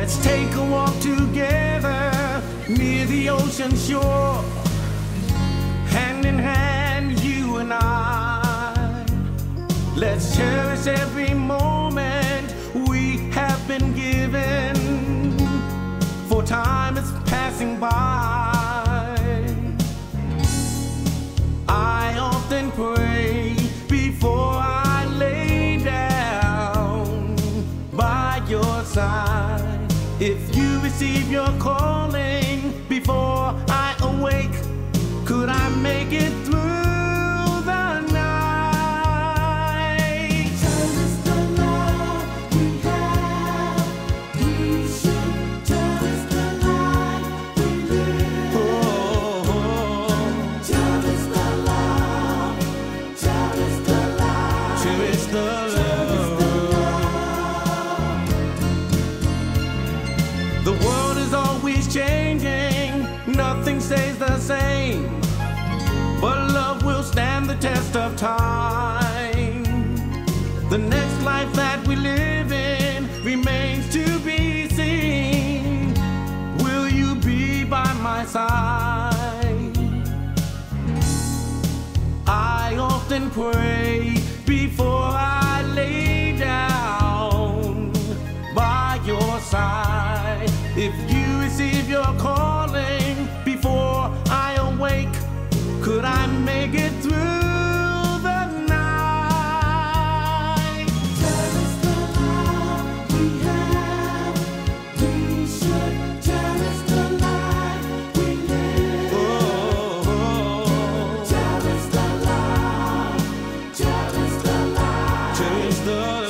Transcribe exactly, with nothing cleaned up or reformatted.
Let's take a walk together near the ocean shore, hand in hand, you and I. Let's cherish every moment we have been given, for time is passing by. I often pray before I lay down by your side. If you receive your calling before I awake, could I make it through the night? Tell us the love we have. We should tell us the life we live. Oh, oh. Tell us the love. Tell us the life. Cherish the love. The world is always changing, nothing stays the same, but love will stand the test of time. The next life that we live in remains to be seen. Will you be by my side? I often pray before I lay down by your side. If you receive your calling before I awake, could I make it through the night? Tell us the love we have. We should tell us the life we live. Oh, oh, oh. Tell us the love. Tell us the life. Tell us the